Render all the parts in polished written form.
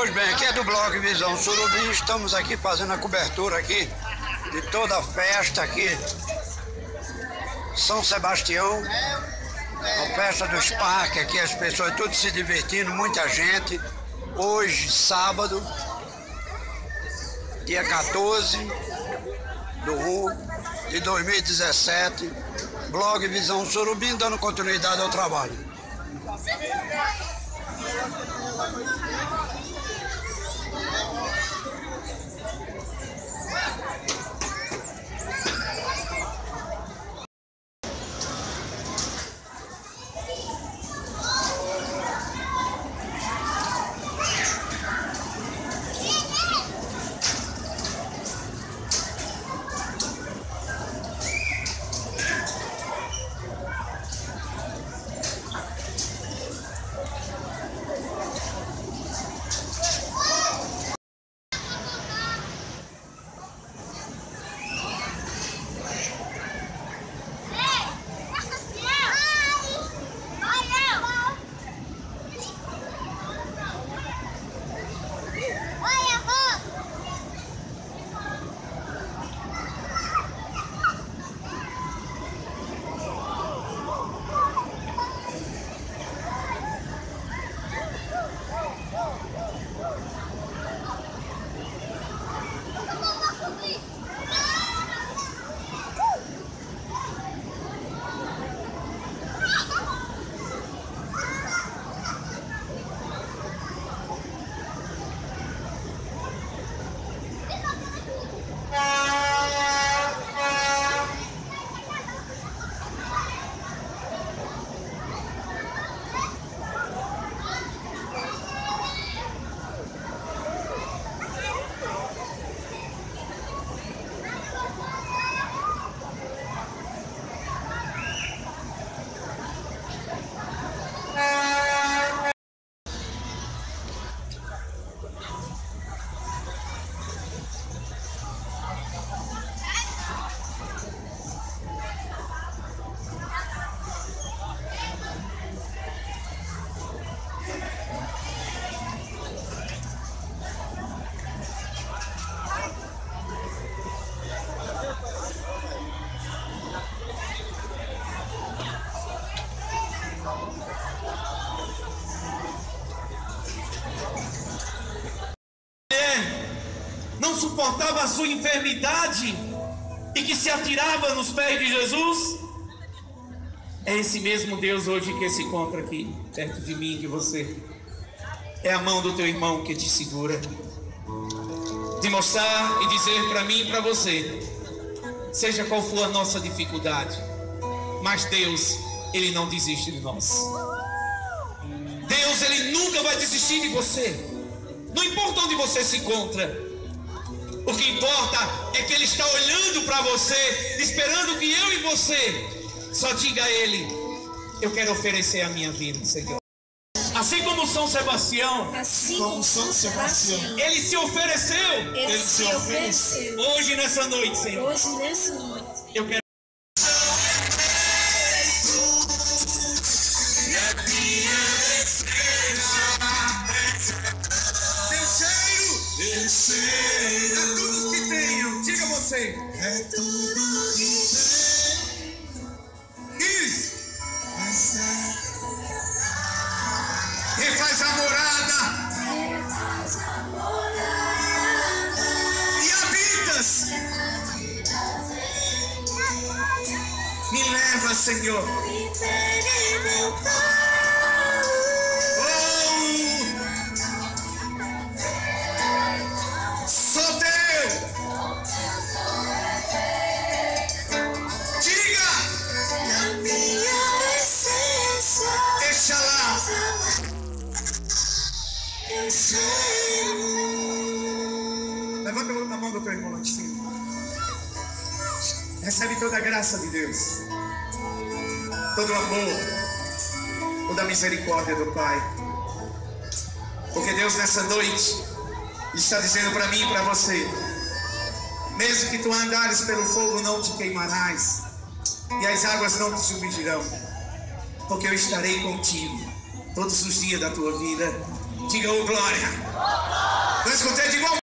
Pois bem, aqui é do blog Visão Surubim. Estamos aqui fazendo a cobertura aqui de toda a festa aqui, São Sebastião, a festa dos parques aqui, as pessoas todas se divertindo, muita gente. Hoje, sábado, dia 14/1 de 2017, blog Visão Surubim, dando continuidade ao trabalho. Não suportava a sua enfermidade e que se atirava nos pés de Jesus? É esse mesmo Deus hoje que se encontra aqui perto de mim e de você. É a mão do teu irmão que te segura, de mostrar e dizer para mim e para você, seja qual for a nossa dificuldade, mas Deus, Ele não desiste de nós. Deus, Ele nunca vai desistir de você. Não importa onde você se encontra, o que importa é que Ele está olhando para você, esperando que eu e você só diga a Ele: eu quero oferecer a minha vida, Senhor. Assim como São Sebastião, Ele se ofereceu. Hoje nessa noite, Senhor, eu quero. É tudo que tenho, diga você. É tudo que tenho. Isso. Refaz a morada. E habitas. Me leva, Senhor. Levanta a mão do teu irmão lá de cima. Recebe toda a graça de Deus, todo o amor, toda a misericórdia do Pai. Porque Deus nessa noite está dizendo para mim e para você: mesmo que tu andares pelo fogo, não te queimarás, e as águas não te submergirão, porque eu estarei contigo todos os dias da tua vida, Diga ô glória. Não escutei, diga ô.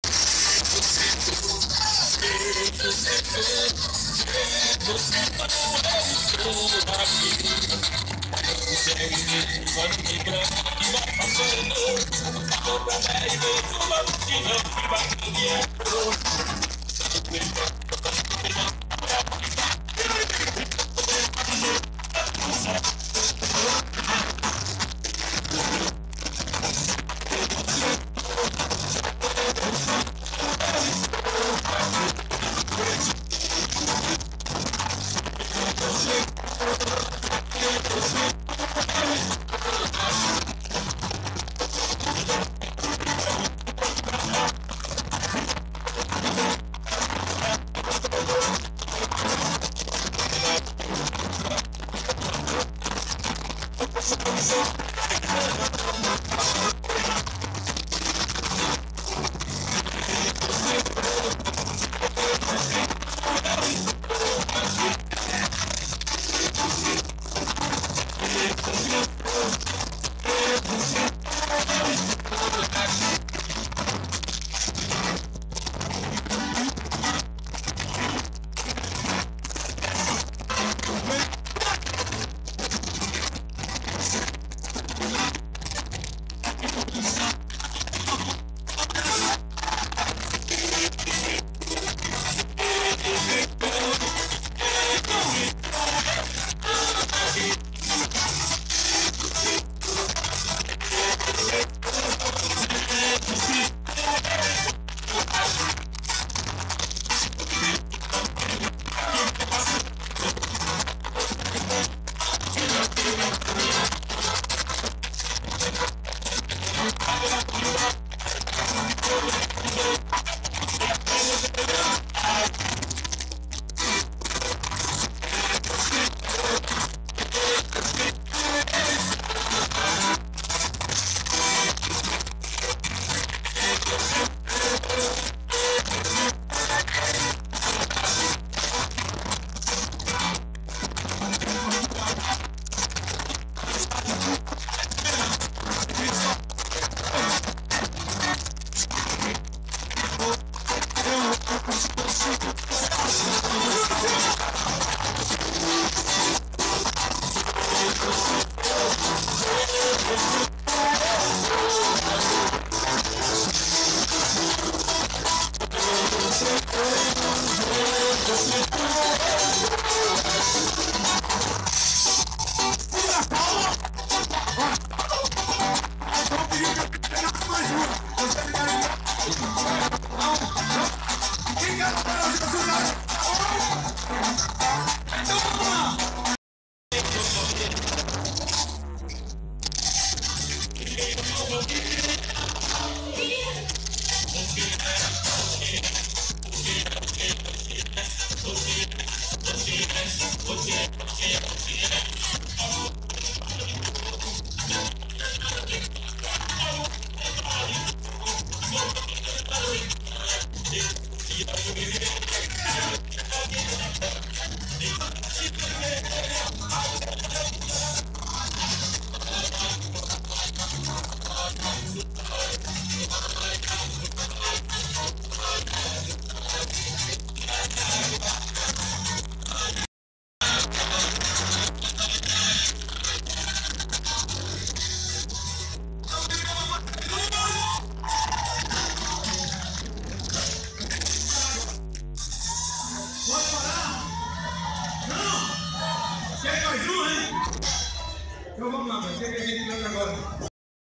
Então vamos lá, mas o que a gente canta agora?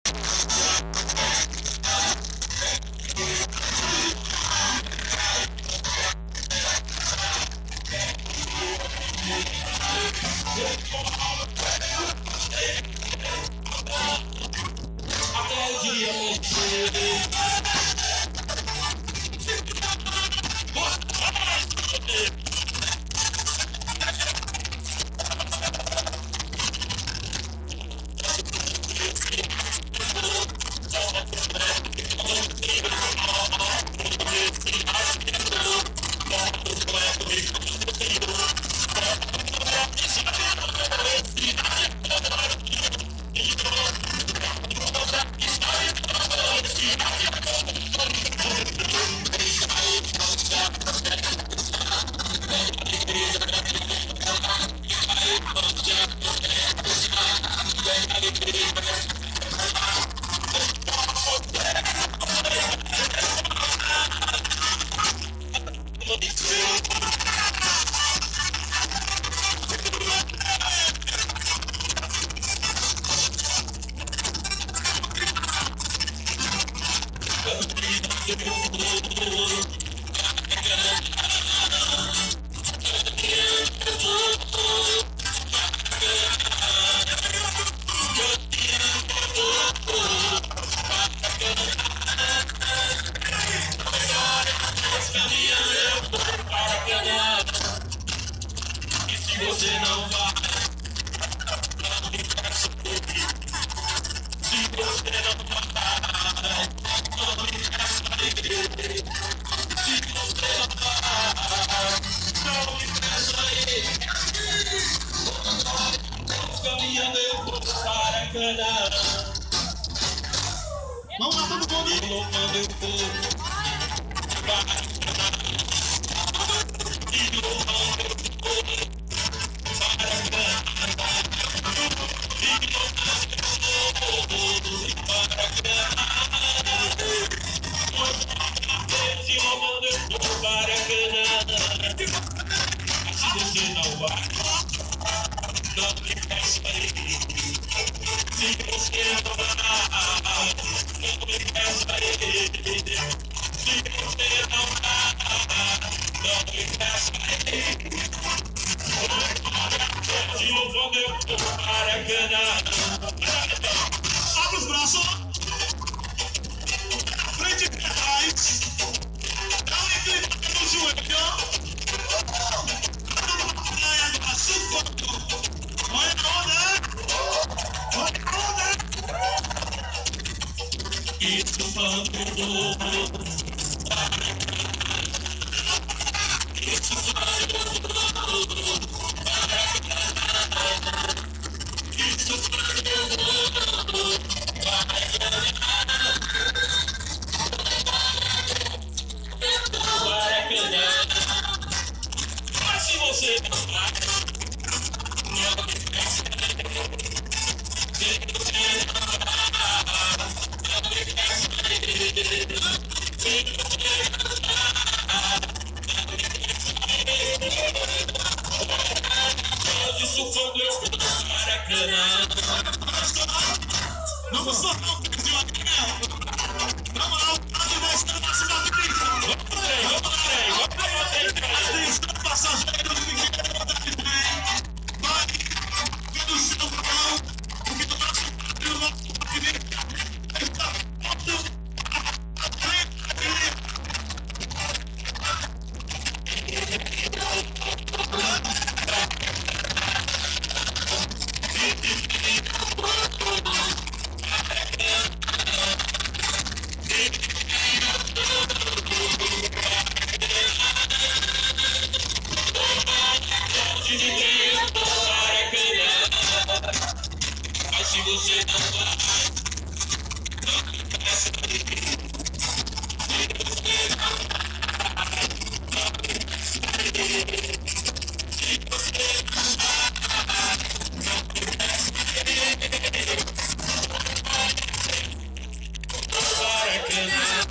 Até o dia Você não vai. Se você não vai, não me peça aí. Se você não vai, não me peça aí. Caminhando eu vou para Canaã. Vamos lá, todo mundo. E louvando eu vou para Canaã. E louvando eu vou. Se você não vai, não me peça aí. Se você não vai, não me peça aí. Se você não vai, não me peça aí. Se louvando eu vou para Canaã. Abre os braços. Frente e trás. Dá uma inclinada no joelho. Olha a onda. Olha a onda. Isso quando mas se você não vai, não me peça. Se você não vai, não me peça. Se você não vai, não me peça. Isso quando eu vou para Canaã. Vamos só de uma canela. Vamos lá, o padre vai estar na cidade de Cristo. Atenção, passageiros, fiquem à vontade bem. Vai, pelo seu pão, porque o nosso padre, o nosso padre, está pronto à frente. Mas se você não vai, não me peça aí. Se você não vai, não me peça aí. Se você não vai, não me peça aí. Para Canaã.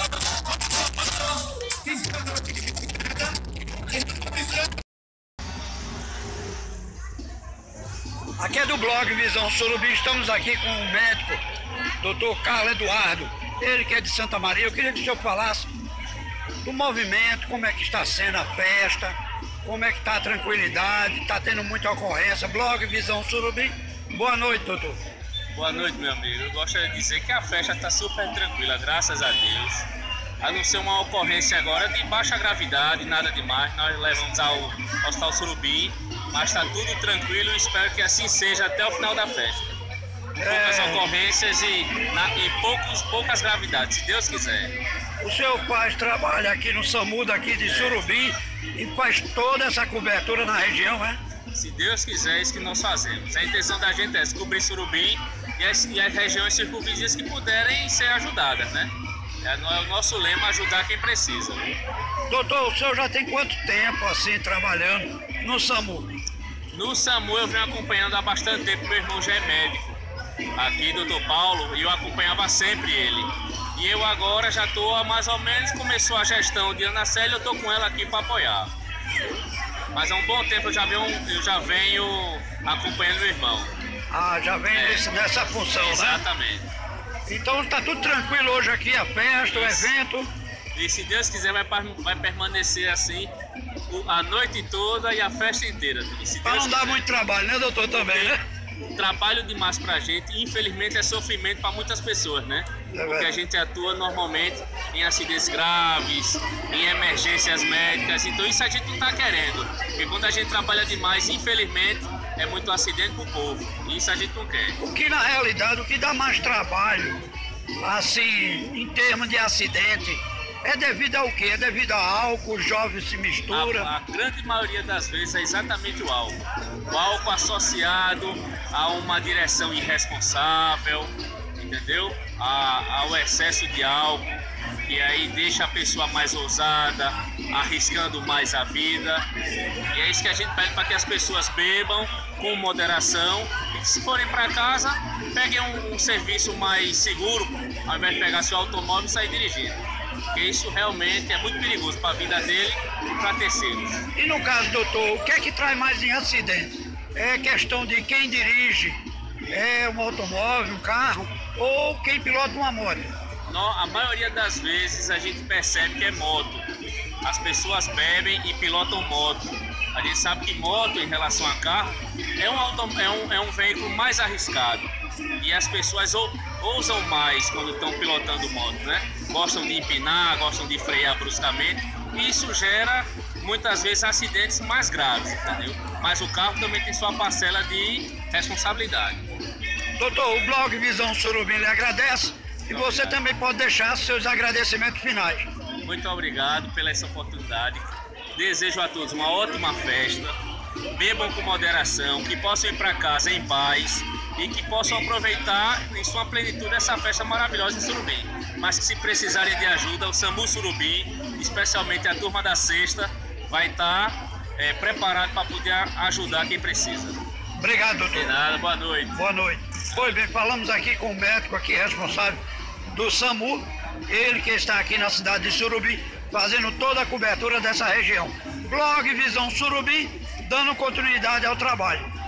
Aqui é do blog Visão Surubim, estamos aqui com o médico, Dr. Carlos Eduardo, ele que é de Santa Maria. Eu queria que o senhor falasse do movimento, como é que está sendo a festa, como é que está a tranquilidade, está tendo muita ocorrência. Blog Visão Surubim, boa noite, doutor. Boa noite, meu amigo. Eu gostaria de dizer que a festa está super tranquila, graças a Deus. A não ser uma ocorrência agora de baixa gravidade, nada demais. Nós levamos ao Hospital Surubim, mas está tudo tranquilo e espero que assim seja até o final da festa. Poucas ocorrências e poucas gravidades, se Deus quiser. O senhor faz trabalho aqui no SAMU daqui de Surubim e faz toda essa cobertura na região, né? Se Deus quiser, é isso que nós fazemos. A intenção da gente é cobrir Surubim e as regiões circunvizinhas que puderem ser ajudadas, né? É o nosso lema, ajudar quem precisa. Doutor, o senhor já tem quanto tempo assim trabalhando no SAMU? No SAMU eu venho acompanhando há bastante tempo, meu irmão já é médico aqui, doutor Paulo, e eu acompanhava sempre ele. E eu agora já estou há mais ou menos, começou a gestão de Ana Célia, eu estou com ela aqui para apoiar. Mas há um bom tempo eu já venho acompanhando meu irmão. Ah, já vem nessa função, Exatamente. né? Então tá tudo tranquilo hoje aqui, a festa, o evento. E se Deus quiser vai permanecer assim a noite toda e a festa inteira. Para não dar muito trabalho, né, doutor, também, né? Trabalho demais pra gente, infelizmente é sofrimento para muitas pessoas, né? Porque a gente atua normalmente em acidentes graves, em emergências médicas, então isso a gente não tá querendo. Porque quando a gente trabalha demais, infelizmente, é muito acidente pro povo. E isso a gente não quer. O que na realidade, o que dá mais trabalho, assim, em termos de acidente, é devido ao quê? É devido ao álcool, os jovens se misturam. A grande maioria das vezes é exatamente o álcool. O álcool associado a uma direção irresponsável, entendeu? Ao excesso de álcool, que aí deixa a pessoa mais ousada, arriscando mais a vida. E é isso que a gente pede para que as pessoas bebam com moderação e que, se forem para casa, peguem um serviço mais seguro, ao invés de pegar seu automóvel e sair dirigindo. Porque isso realmente é muito perigoso para a vida dele e para terceiros. E no caso, doutor, o que é que traz mais em acidente? É questão de quem dirige, é um automóvel, um carro, ou quem pilota uma moto? A maioria das vezes a gente percebe que é moto. As pessoas bebem e pilotam moto. A gente sabe que moto, em relação a carro, é um veículo mais arriscado. E as pessoas ousam mais quando estão pilotando moto, né? Gostam de empinar, gostam de frear bruscamente. E isso gera, muitas vezes, acidentes mais graves, entendeu? Mas o carro também tem sua parcela de responsabilidade. Doutor, o blog Visão Surubim lhe agradece e você também pode deixar seus agradecimentos finais. Muito obrigado pela essa oportunidade. Desejo a todos uma ótima festa. Bebam com moderação, que possam ir para casa em paz e que possam aproveitar em sua plenitude essa festa maravilhosa em Surubim. Mas que, se precisarem de ajuda, o SAMU Surubim, especialmente a turma da sexta, vai estar preparado para poder ajudar quem precisa. Obrigado, doutor. De nada, boa noite. Boa noite. Pois bem, falamos aqui com o médico aqui responsável do SAMU, ele que está aqui na cidade de Surubim, fazendo toda a cobertura dessa região. Blog Visão Surubim, dando continuidade ao trabalho.